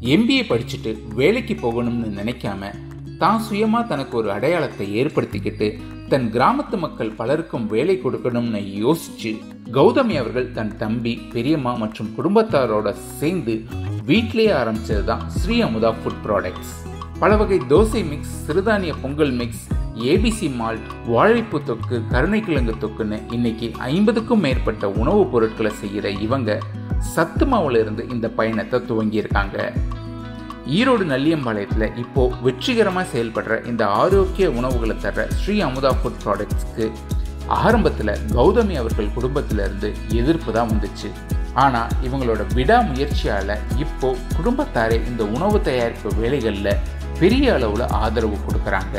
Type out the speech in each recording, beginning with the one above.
MBA படிச்சுட்டு வேலைக்கு போகணும்னு நினைக்காம தான் சுயமா தனக்கு ஒரு அடையாளத்தை ஏற்படுத்திக்கிட்டு தன் கிராமத்து மக்கள் பலருக்கும் வேலை கொடுக்கணும்னு யோசிச்சு கௌதமி அவர்கள் தன் தம்பி, பெரியம்மா மற்றும் குடும்பத்தாரோட சேர்ந்து வீட்டிலேயே ஆரம்பிச்சதுதான் ஸ்ரீ அமுதா ஃபுட் ப்ராடக்ட்ஸ். பல வகை தோசை மிக்ஸ், சிறுதானிய பொங்கல் மிக்ஸ், ABC மால்ட், வாழைப்பூ தொக்கு, கருணைக்கிழங்கு தொக்குன்னு இன்னைக்கு 50க்கும் மேற்பட்ட உணவுப் பொருட்களை செய்கிற இவங்க சத்து மாவுல இருந்து இந்த பயணத்தை துவங்கியிருக்காங்க. ஈரோடு நல்லியம்பாளையத்தில் இப்போ வெற்றிகரமாக செயல்படுற இந்த ஆரோக்கிய உணவுகளை தர்ற ஸ்ரீ அமுதா ஃபுட் ப்ராடக்ட்ஸ்க்கு ஆரம்பத்தில் கௌதமி அவர்கள் குடும்பத்திலிருந்து எதிர்ப்பு தான் வந்துச்சு. ஆனால் இவங்களோட விடாமுயற்சியால் இப்போ குடும்பத்தாரே இந்த உணவு தயாரிப்பு வேலைகளில் பெரிய அளவில் ஆதரவு கொடுக்குறாங்க.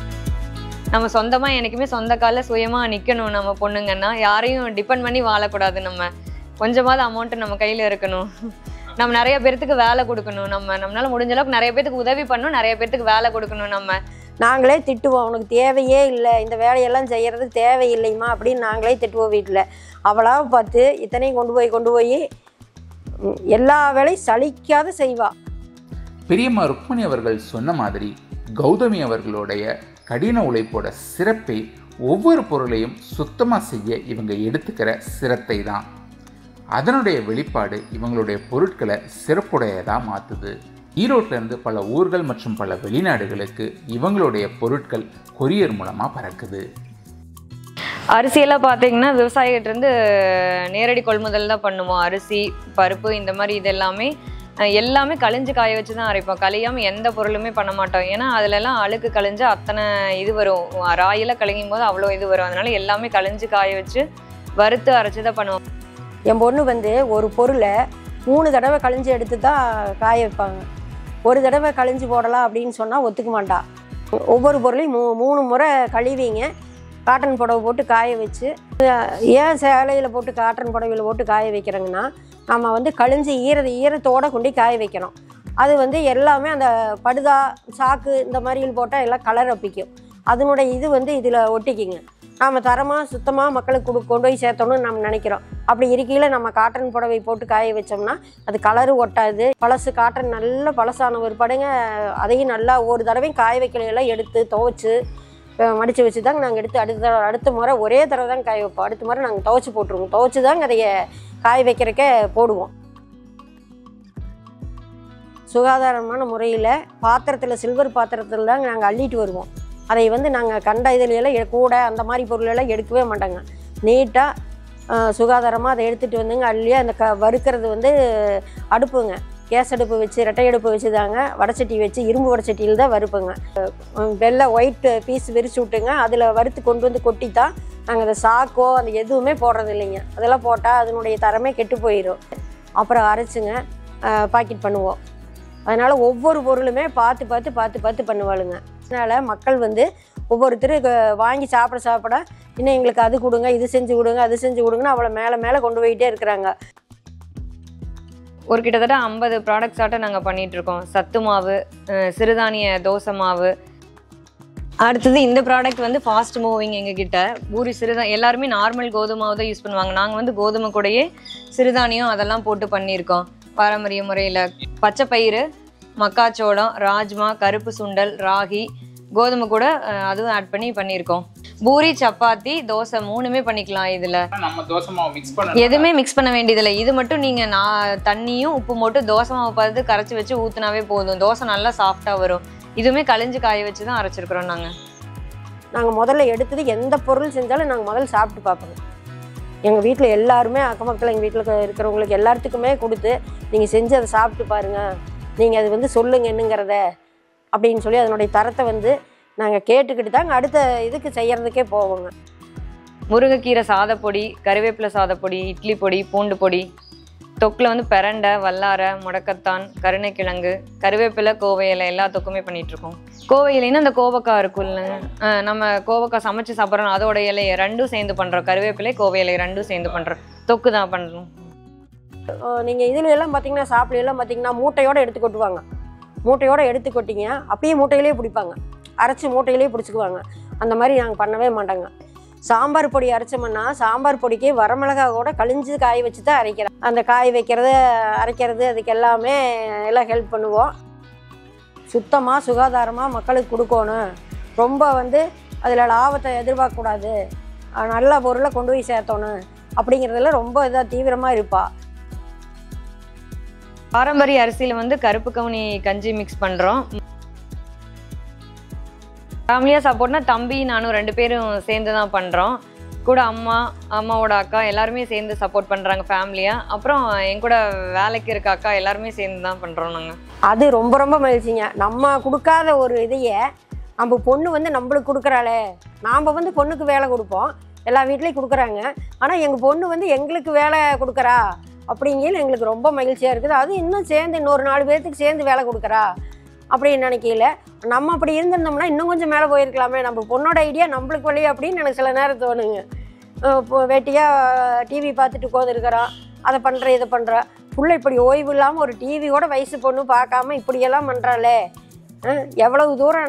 நம்ம சொந்தமாக என்றைக்குமே சொந்த காலில் சுயமாக நிற்கணும். நம்ம பொண்ணுங்கன்னா யாரையும் டிபெண்ட் பண்ணி வாழக்கூடாது. நம்ம கொஞ்சமாவது அமௌண்ட்டு நம்ம கையில் இருக்கணும். நம்ம நிறைய பேர்த்துக்கு வேலை கொடுக்கணும். நம்மளால முடிஞ்ச அளவுக்கு நிறைய பேர்த்துக்கு உதவி பண்ணணும், நிறைய பேர்த்துக்கு வேலை கொடுக்கணும். நாங்களே திட்டுவோம், உனக்கு தேவையே இல்லை, இந்த வேலையெல்லாம் செய்கிறதுக்கு தேவையில்லைம்மா அப்படின்னு நாங்களே திட்டுவோம். வீட்டில் அவளாக பார்த்து இத்தனையும் கொண்டு போய் எல்லா வேலையும் சலிக்காத செய்வா. பெரியம்மா ருக்மணி அவர்கள் சொன்ன மாதிரி கௌதமி அவர்களுடைய கடின உழைப்போட சிறப்பை ஒவ்வொரு பொருளையும் சுத்தமாக செய்ய இவங்க எடுத்துக்கிற சிரத்தை தான். அதனுடைய வெளிப்பாடு இவங்களுடைய பொருட்களை சிறப்புடையதாக மாற்றுது. ஈரோட்டிலேருந்து பல ஊர்கள் மற்றும் பல வெளிநாடுகளுக்கு இவங்களுடைய பொருட்கள் கொரியர் மூலமாக பறக்குது. அரிசியெல்லாம் பார்த்தீங்கன்னா விவசாயிகிட்டேருந்து நேரடி கொள்முதல் தான் பண்ணுவோம். அரிசி, பருப்பு, இந்த மாதிரி இது எல்லாமே கழிஞ்சு காய வச்சு தான் அரைப்போம். கழியாமல் எந்த பொருளுமே பண்ண மாட்டோம். ஏன்னா அதிலெல்லாம் அழுக்கு கழிஞ்சு அத்தனை இது வரும். ராயெல்லாம் கழுகும் போது அவ்வளோ இது வரும். அதனால எல்லாமே கழிஞ்சு காய வச்சு வறுத்து அரைச்சி தான் பண்ணுவோம். என் பொண்ணு ஒரு பொருளை 3 தடவை கழிஞ்சு எடுத்து தான் காய வைப்பாங்க. ஒரு தடவை கழிஞ்சு போடலாம் அப்படின்னு சொன்னால் ஒத்துக்க மாட்டா. ஒவ்வொரு பொருளையும் 3 முறை கழுவிங்க, காட்டன் புடவை போட்டு காய வச்சு. ஏன் சேலையில் போட்டு காட்டன் புடவையில் போட்டு காய வைக்கிறோங்கன்னா, நம்ம கழிஞ்சு ஈரத்தோடு கொண்டு காய வைக்கிறோம். அது எல்லாமே அந்த படுதா, சாக்கு இந்த மாதிரியில் போட்டால் எல்லாம் கலர் அப்பிக்கும். அதனுடைய இது இதில் ஒட்டிக்குங்க. நாம் தரமாக சுத்தமாக மக்களுக்கு கொண்டு போய் சேர்த்தோன்னு நம்ம நினைக்கிறோம். அப்படி இருக்கையில் நம்ம காட்டன் புடவை போட்டு காய வச்சோம்னா அது கலரு ஒட்டாது. பழசு காட்டன் நல்ல பழசான ஒரு படைங்க, அதையும் நல்லா ஒரு தடவையும் காய வைக்கலையெல்லாம் எடுத்து துவைச்சி மடித்து வச்சு தாங்க நாங்கள் எடுத்து அடுத்த முறை ஒரே தடவை தான் காய வைப்போம். அடுத்த முறை நாங்கள் துவைச்சி போட்டுருவோம். துவைச்சி தாங்க அதைய காய வைக்கிறக்கே போடுவோம். சுகாதாரமான முறையில் பாத்திரத்தில், சில்வர் பாத்திரத்தில் தாங்க நாங்கள் அள்ளிட்டு வருவோம். அதை நாங்கள் கண்ட இதிலெல்லாம் கூட அந்த மாதிரி பொருளெல்லாம் எடுக்கவே மாட்டாங்க. நீட்டாக சுகாதாரமாக அதை எடுத்துகிட்டு வந்துங்க அள்ளியே அந்த வறுக்கிறது அடுப்புங்க, கேஸ் அடுப்பு வச்சு, ரெட்டை அடுப்பு வச்சு தாங்க, வடைச்சட்டி வச்சு, இரும்பு வடைச்சட்டியில் தான் வறுப்புங்க. வெள்ளை ஒயிட் பீஸ் விரிச்சு விட்டுங்க, அதில் வறுத்து கொண்டு கொட்டி தான் நாங்கள் அதை சாக்கோ அந்த எதுவுமே போடுறது இல்லைங்க. அதெல்லாம் போட்டால் அதனுடைய தரமே கெட்டு போயிடும். அப்புறம் அரைச்சிங்க பாக்கெட் பண்ணுவோம். அதனால் ஒவ்வொரு பொருளுமே பார்த்து பண்ணுவாளுங்க. அதனால் மக்கள் ஒவ்வொருத்தரும் வாங்கி சாப்பிட இன்னும் எங்களுக்கு அது கொடுங்க, இது செஞ்சு கொடுங்க, அது செஞ்சு கொடுங்கன்னு அவளை மேலே கொண்டு போயிட்டே இருக்கிறாங்க. ஒரு கிட்டத்தட்ட 50 ப்ராடக்ட்ஸ் ஆட்டம் நாங்கள் பண்ணிகிட்ருக்கோம். சத்து மாவு, சிறுதானிய தோசை மாவு. அடுத்தது இந்த ப்ராடக்ட் ஃபாஸ்ட் மூவிங். எங்ககிட்ட பூரி எல்லாருமே நார்மல் கோதுமை மாவு தான் யூஸ் பண்ணுவாங்க. நாங்கள் கோதுமை கூடயே சிறுதானியம் அதெல்லாம் போட்டு பண்ணியிருக்கோம். பாரம்பரிய முறையில் பச்சை பயிறு, மக்காச்சோளம், ராஜ்மா, கருப்பு சுண்டல், ராகி, கோதுமை கூட அதுவும் ஆட் பண்ணியிருக்கோம். பூரி, சப்பாத்தி, தோசை 3மே பண்ணிக்கலாம். இதில் நம்ம தோசை மாவு எதுவுமே மிக்ஸ் பண்ண வேண்டியதில்லை. இது மட்டும் நீங்கள் தண்ணியும் உப்பு போட்டு தோசை மாவு பார்த்து கரைச்சி வச்சு ஊற்றினாவே போதும். தோசை நல்லா சாஃப்டாக வரும். இதுவுமே கழிஞ்சு காய வச்சு தான் அரைச்சிருக்கிறோம். நாங்கள் முதல்ல எடுத்தது எந்த பொருள் செஞ்சாலும் நாங்கள் முதல்ல சாப்பிட்டு பார்ப்போம். எங்கள் வீட்டில் எல்லாருமே, அக்கம் பக்கத்தில் எங்கள் வீட்டில் இருக்கிறவங்களுக்கு எல்லாத்துக்குமே கொடுத்து நீங்கள் செஞ்சு அதை சாப்பிட்டு பாருங்கள், நீங்கள் அது சொல்லுங்க என்னங்கிறத அப்படின்னு சொல்லி அதனுடைய தரத்தை நாங்கள் கேட்டுக்கிட்டு தாங்க அடுத்த இதுக்கு செய்கிறதுக்கே போவோங்க. முருங்கைக்கீரை சாதப்பொடி, கருவேப்பிலை சாதப்பொடி, இட்லி பொடி, பூண்டு பொடி, தொக்கில் பெரண்டை, வல்லாரை, முடக்கத்தான், கருணைக்கிழங்கு, கருவேப்பிலை, கோவை இலை எல்லா தொக்குமே பண்ணிகிட்ருக்கோம். கோவை இலைன்னா அந்த கோவக்காய் இருக்குல்ல, நம்ம கோவக்காய் சமைச்சு சாப்பிட்றோம், அதோட இலையை 2ம் சேர்ந்து பண்ணுறோம். கருவேப்பிலை, கோவை இலை 2ம் சேர்ந்து பண்ணுறோம். தொக்கு தான் பண்ணுறோம். நீங்கள் இதில் எல்லாம் பார்த்தீங்கன்னா, சாப்பிட்லாம் பார்த்தீங்கன்னா மூட்டையோடு எடுத்து கொட்டுவாங்க. மூட்டையோடு எடுத்து கொட்டிங்க அப்படியே மூட்டையிலே பிடிப்பாங்க, அரைச்சி மூட்டையிலே பிடிச்சிக்குவாங்க. அந்த மாதிரி நாங்கள் பண்ணவே மாட்டாங்க. சாம்பார் பொடி அரைச்சோம்னா சாம்பார் பொடிக்கு வரமிளகா கூட கழிஞ்சு காய வச்சு தான் அரைக்கிறேன். அந்த காய வைக்கிறது அரைக்கிறது அதுக்கு எல்லாமே எல்லாம் ஹெல்ப் பண்ணுவோம். சுத்தமாக சுகாதாரமாக மக்களுக்கு கொடுக்கணும். ரொம்ப அதில் லாபத்தை எதிர்பார்க்கக்கூடாது, நல்ல பொருளை கொண்டு போய் சேர்த்தணும் அப்படிங்கிறதுல ரொம்ப இதாக தீவிரமாக இருப்பா. பாரம்பரிய அரிசியில் கருப்பு கவுனி கஞ்சி மிக்ஸ் பண்ணுறோம். ஃபேமிலியாக சப்போர்ட்னா தம்பி நானும் 2 பேரும் சேர்ந்து தான் பண்ணுறோம். கூட அம்மாவோட அக்கா எல்லாருமே சேர்ந்து சப்போர்ட் பண்ணுறாங்க ஃபேமிலியாக. அப்புறம் என் கூட வேலைக்கு இருக்க அக்கா எல்லாருமே சேர்ந்து தான் பண்ணுறோம் நாங்கள். அது ரொம்ப ரொம்ப மகிழ்ச்சிங்க. நம்ம கொடுக்காத ஒரு இதையே நம்ம பொண்ணு நம்மளுக்கு கொடுக்குறாளே. நாம் பொண்ணுக்கு வேலை கொடுப்போம், எல்லா வீட்லேயும் கொடுக்குறாங்க. ஆனால் எங்கள் பொண்ணு எங்களுக்கு வேலை கொடுக்குறா அப்படிங்கிறது எங்களுக்கு ரொம்ப மகிழ்ச்சியாக இருக்குது. அது இன்னும் சேர்ந்து இன்னொரு 4 பேர்த்துக்கு சேர்ந்து வேலை கொடுக்குறா அப்படின்னு நினைக்கல. நம்ம அப்படி இருந்திருந்தோம்னா இன்னும் கொஞ்சம் மேலே போயிருக்கலாமே. நம்ம பொண்ணோட ஐடியா நம்மளுக்கு வழி அப்படின்னு எனக்கு சில நேரம் தோணுங்க. இப்போ வேட்டியாக டிவி பார்த்துட்டு உட்காந்துருக்கிறோம், அதை பண்ணுற இதை பண்ணுற புள்ள இப்படி ஓய்வு இல்லாமல் ஒரு டிவியோட வயசு பொண்ணு பார்க்காம இப்படியெல்லாம் பண்ணுறாளே. எவ்வளவு தூரம்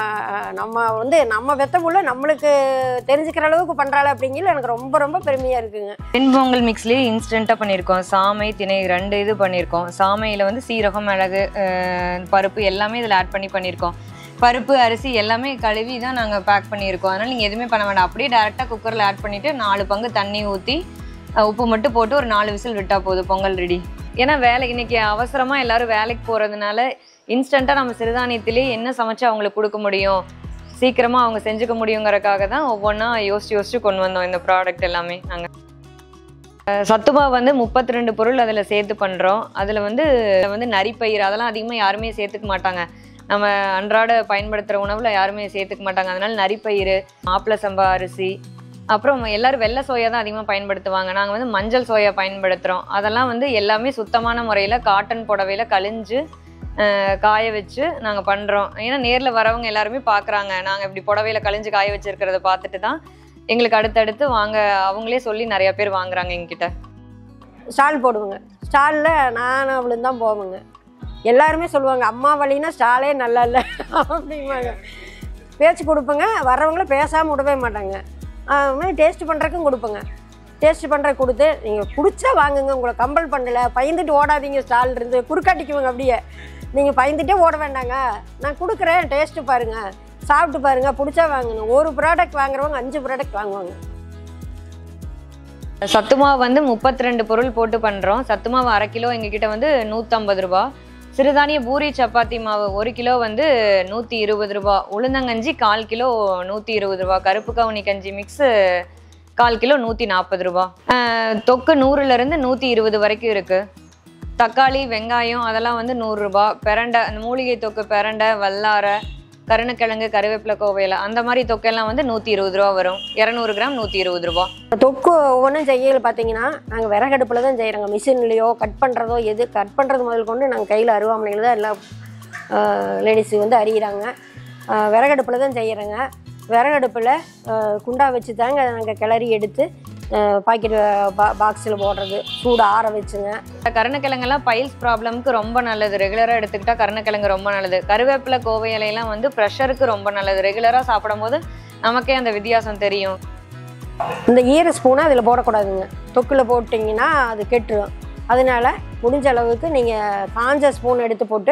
நம்ம வெத்த புள்ள நம்மளுக்கு தெரிஞ்சுக்கிற அளவுக்கு பண்ணுறாள் அப்படிங்கிறது எனக்கு ரொம்ப ரொம்ப பெருமையாக இருக்குங்க. வெண்பொங்கல் மிக்ஸ்லேயே இன்ஸ்டண்ட்டாக பண்ணியிருக்கோம். சாமை திணை 2 இது பண்ணியிருக்கோம். சாமையில் சீரகம் மிளகு பருப்பு எல்லாமே இதில் ஆட் பண்ணியிருக்கோம். பருப்பு அரிசி எல்லாமே கழுவி தான் நாங்கள் பேக் பண்ணியிருக்கோம். அதனால் நீங்கள் எதுவுமே பண்ண வேண்டாம். அப்படியே டேரெக்டாக குக்கரில் ஆட் பண்ணிவிட்டு 4 பங்கு தண்ணி ஊற்றி உப்பு மட்டும் போட்டு ஒரு 4 விசில் விட்டால் போதும், பொங்கல் ரெடி. ஏன்னா இன்றைக்கி அவசரமாக எல்லோரும் வேலைக்கு போகிறதுனால இன்ஸ்டண்ட்டாக நம்ம சிறுதானியத்திலே என்ன சமைச்சு அவங்களுக்கு கொடுக்க முடியும், சீக்கிரமாக அவங்க செஞ்சுக்க முடியுங்கிறக்காக தான் ஒவ்வொன்றா யோசிச்சு கொண்டு வந்தோம் இந்த ப்ராடக்ட் எல்லாமே. நாங்கள் சத்துமாவு 32 பொருள் அதில் சேர்த்து பண்ணுறோம். அதில் நரிப்பயிர் அதெல்லாம் அதிகமாக யாருமே சேர்த்துக்க மாட்டாங்க. நம்ம அன்றாட பயன்படுத்துகிற உணவில் யாருமே சேர்த்துக்க மாட்டாங்க. அதனால் நரிப்பயிர், மாப்பிள சம்பா அரிசி, அப்புறம் எல்லோரும் வெள்ளை சோயா தான் அதிகமாக பயன்படுத்துவாங்க. நாங்கள் மஞ்சள் சோயா பயன்படுத்துகிறோம். அதெல்லாம் எல்லாமே சுத்தமான முறையில் காட்டன் புடவையில் கழிஞ்சு காய வச்சு நாங்கள் பண்ணுறோம். ஏன்னா நேரில் வரவங்க எல்லாருமே பார்க்குறாங்க, நாங்கள் இப்படி புடவையில் கழிஞ்சு காய வச்சுருக்கிறத பார்த்துட்டு தான் எங்களுக்கு அடுத்தடுத்து அவங்களே சொல்லி நிறையா பேர் வாங்குறாங்க எங்ககிட்ட. ஸ்டால் போடுவோங்க. ஸ்டாலில் நானும் அவளும் தான் போவோங்க. எல்லாருமே சொல்லுவாங்க, அம்மா வழின்னா ஸ்டாலே நல்லா இல்லை அப்படிம்பாங்க. பேச்சு கொடுப்பேங்க, வர்றவங்கள பேசாமல் விடவே மாட்டாங்க. அதுமாதிரி டேஸ்ட் பண்ணுறதுக்கும் கொடுப்பேங்க. டேஸ்ட் பண்ணுறதுக்கு கொடுத்து நீங்கள் பிடிச்சா வாங்குங்க, உங்களை கம்பல் பண்ணலை, பயந்துட்டு ஓடாதீங்க. ஸ்டால் இருந்து குறுக்காட்டிக்குவாங்க. அப்படியே நீங்கள் பயந்துட்டே ஓட வேண்டாங்க, நான் கொடுக்குறேன், டேஸ்ட்டு பாருங்கள், சாப்பிட்டு பாருங்கள், பிடிச்சா வாங்கணும். ஒரு ப்ராடக்ட் வாங்குறவங்க 5 ப்ராடக்ட் வாங்குவாங்க. சத்துமாவு 32 பொருள் போட்டு பண்ணுறோம். சத்துமாவு 1/2 கிலோ எங்ககிட்ட 150 ரூபா. சிறுதானிய பூரி சப்பாத்தி மாவு 1 கிலோ 120 ரூபா. உளுந்தங்கஞ்சி 1/4 கிலோ 120 ரூபா. கருப்பு கவுனி கஞ்சி மிக்ஸு 1/4 கிலோ 140 ரூபா. தொக்கு 100லேருந்து 120 வரைக்கும் இருக்குது. தக்காளி வெங்காயம் அதெல்லாம் 100 ரூபா. பெரண்டை, அந்த மூலிகை தொக்கு பெரண்டை, வல்லாரை, கருணக்கிழங்கு, கருவேப்பிலை, கோவையில் அந்த மாதிரி தொக்கெல்லாம் 120 ரூபா வரும். 200 கிராம் 120 ரூபா. தொக்கு ஒவ்வொன்றும் செய்யல பார்த்தீங்கன்னா நாங்கள் விறகடுப்பில் தான் செய்கிறோங்க. மிஷின்லேயோ கட் பண்ணுறதோ எது கட் பண்ணுறது முதல் கொண்டு நாங்கள் கையில் அருவாமனையில் தான் எல்லா லேடிஸு அறிகிறாங்க. விறகடுப்பில் தான் செய்கிறோங்க. விறகடுப்பில் குண்டா வச்சு தாங்க நாங்கள் கிளறி எடுத்து பாக்கெட் பாக்ஸில் போடுறது, சூடு ஆற வச்சுங்க. கருணக்கிழங்கெல்லாம் பைல்ஸ் ப்ராப்ளமுக்கு ரொம்ப நல்லது. ரெகுலராக எடுத்துக்கிட்டால் கருணக்கிழங்கு ரொம்ப நல்லது. கருவேப்பிலை, கோவை இலையெல்லாம் ப்ரெஷருக்கு ரொம்ப நல்லது. ரெகுலராக சாப்பிடும் போது நமக்கே அந்த வித்தியாசம் தெரியும். இந்த ஈர ஸ்பூனை அதில் போடக்கூடாதுங்க. தொக்கில் போட்டிங்கன்னா அது கெட்டுரும். அதனால முடிஞ்ச அளவுக்கு நீங்கள் காஞ்ச ஸ்பூன் எடுத்து போட்டு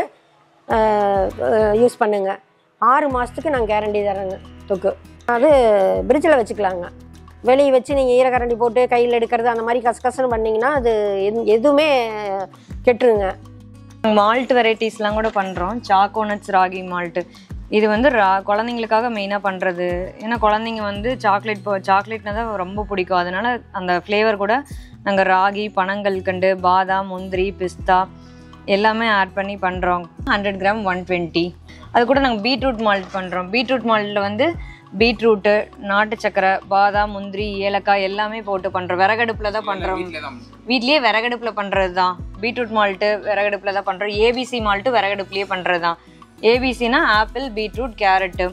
யூஸ் பண்ணுங்க. 6 மாதத்துக்கு நாங்கள் கேரண்டி தரேங்க. தொக்கு அது ஃப்ரிட்ஜில் வச்சுக்கலாங்க. வெளியே வச்சு நீங்கள் ஈரக்கரண்டி போட்டு கையில் எடுக்கிறது அந்த மாதிரி கசகசன்னு பண்ணிங்கன்னா அது எதுவுமே கெட்டுருங்க. மால்ட் வெரைட்டிஸ்லாம் கூட பண்ணுறோம். சாக்கோனட்ஸ் ராகி மால்ட்டு இது குழந்தைங்களுக்காக மெயினாக பண்ணுறது. ஏன்னா குழந்தைங்க சாக்லேட்னா தான் ரொம்ப பிடிக்கும். அதனால் அந்த ஃப்ளேவர் கூட நாங்கள் ராகி, பனங்கல்கண்டு, பாதாம், முந்திரி, பிஸ்தா எல்லாமே ஆட் பண்ணி பண்ணுறோம். 100 கிராம் 120. அது கூட நாங்கள் பீட்ரூட் மால்ட் பண்ணுறோம். பீட்ரூட் மால்ட்டில் பீட்ரூட்டு, நாட்டு சக்கரை, பாதாம், முந்திரி, ஏலக்காய் எல்லாமே போட்டு பண்ணுறோம். விறகடுப்பில் தான் பண்ணுறோம். வீட்லேயே விறகடுப்பில் பண்ணுறது தான். பீட்ரூட் மால்ட்டு விறகடுப்பில் தான் பண்ணுறோம். ஏபிசி மால்ட்டு விறகடுப்புலேயே பண்ணுறது தான். ஏபிசினா ஆப்பிள், பீட்ரூட், கேரட்டு.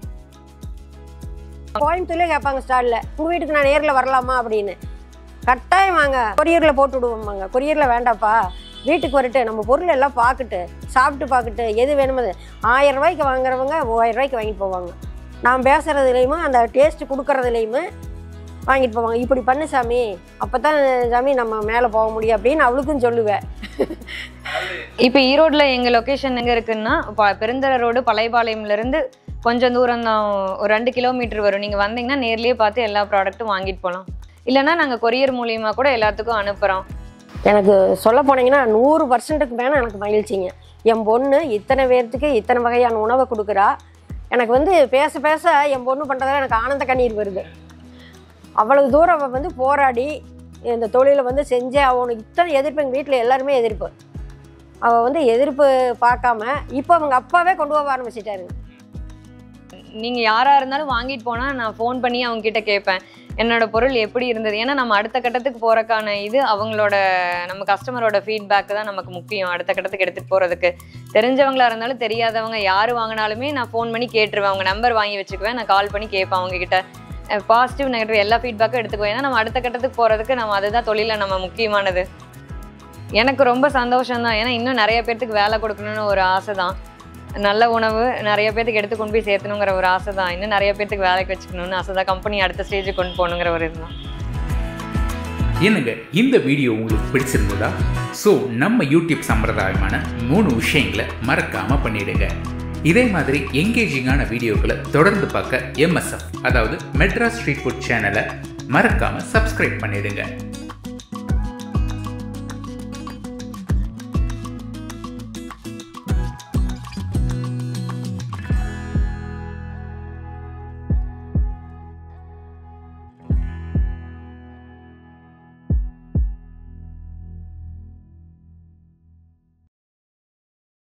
கோயம்புத்தூர்லேயே கேட்பாங்க ஸ்டாலில், உங்கள் வீட்டுக்கு நான் நேரில் வரலாமா அப்படின்னு. கட்டாயம் வாங்க, கொரியரில் போட்டு விடுவோம்மாங்க. கொரியரில் வேண்டாப்பா, வீட்டுக்கு வரட்டு, நம்ம பொருள் எல்லாம் பார்த்துட்டு சாப்பிட்டு பார்த்துட்டு எது வேணுமோ 1000 ரூபாய்க்கு வாங்குறவங்க 3000 ரூபாய்க்கு வாங்கிட்டு போவாங்க. நான் பேசுகிறதுலேயுமே அந்த டேஸ்ட்டு கொடுக்குறதுலேயுமே வாங்கிட்டு போவாங்க. இப்படி பண்ணு சாமி, அப்போ தான் சாமி நம்ம மேலே போக முடியும் அப்படின்னு அவளுக்கும் சொல்லுவேன். இப்போ ஈரோட்டில் எங்கள் லொக்கேஷன் எங்கே இருக்குன்னா, பெருந்தர ரோடு பழையபாளையம்லேருந்து கொஞ்சம் தூரம் தான், ஒரு 2 கிலோமீட்டர் வரும். நீங்கள் வந்தீங்கன்னா நேர்லேயே பார்த்து எல்லா ப்ராடக்ட்டும் வாங்கிட்டு போகலாம். இல்லைன்னா நாங்கள் கொரியர் மூலியமாக கூட எல்லாத்துக்கும் அனுப்புகிறோம். எனக்கு சொல்ல போனீங்கன்னா 100% மேலே எனக்கு மகிழ்ச்சிங்க. என் பொண்ணு இத்தனை பேர்த்துக்கு இத்தனை வகையான உணவை கொடுக்குறா. எனக்கு வந்து பேச பேச என் பொண்ணு பண்ணுறதால எனக்கு ஆனந்த கண்ணீர் வருது. அவ்வளவு தூரம் அவள் வந்து போராடி இந்த தொழிலை வந்து செஞ்சு அவனுக்கு இத்தனை எதிர்ப்பு, எங்கள் வீட்டில் எல்லாருமே எதிர்ப்பு. அவள் வந்து எதிர்ப்பு பார்க்காம இப்போ அவங்க அப்பாவே கொண்டு போக ஆரம்பிச்சிட்டாருங்க. நீங்கள் யாராக இருந்தாலும் வாங்கிட்டு போனால் நான் ஃபோன் பண்ணி அவங்ககிட்ட கேட்பேன் என்னோட பொருள் எப்படி இருந்தது. ஏன்னா நம்ம அடுத்த கட்டத்துக்கு போகிறக்கான இது அவங்களோட, நம்ம கஸ்டமரோட ஃபீட்பேக்கு தான் நமக்கு முக்கியம் அடுத்த கட்டத்துக்கு எடுத்துகிட்டு போகிறதுக்கு. தெரிஞ்சவங்களா இருந்தாலும் தெரியாதவங்க யார் வாங்கினாலுமே நான் ஃபோன் பண்ணி கேட்டுருவேன். அவங்க நம்பர் வாங்கி வச்சுக்குவேன், நான் கால் பண்ணி கேட்பேன் அவங்ககிட்ட. பாசிட்டிவ் நெகட்டிவ் எல்லா ஃபீட்பேக்கும் எடுத்துக்குவேன். ஏன்னா நம்ம அடுத்த கட்டத்துக்கு போகிறதுக்கு நம்ம அதுதான் தொழிலில் நம்ம முக்கியமானது. எனக்கு ரொம்ப சந்தோஷம்தான். ஏன்னா இன்னும் நிறைய பேர்த்துக்கு வேலை கொடுக்கணும்னு ஒரு ஆசை தான். நல்ல உணவு நிறைய பேர்த்துக்கு எடுத்து கொண்டு போய் சேர்த்தணுங்கிற ஒரு ஆசை தான். இன்னும் நிறைய பேர்த்துக்கு வேலைக்கு வச்சுக்கணும்னு ஆசை தான். கம்பெனி அடுத்த ஸ்டேஜுக்கு கொண்டு போகணுங்கிற ஒரு இதுதான். என்னங்க, இந்த வீடியோ உங்களுக்கு பிடிச்சிருந்ததா? ஸோ நம்ம யூடியூப் சம்பிரதாயமான 3 விஷயங்களை மறக்காமல் பண்ணிடுங்க. இதே மாதிரி எங்கேஜிங்கான வீடியோக்களை தொடர்ந்து பார்க்க MSF, அதாவது மெட்ராஸ் ஸ்ட்ரீட் ஃபுட் சேனலை மறக்காமல் சப்ஸ்கிரைப் பண்ணிடுங்க.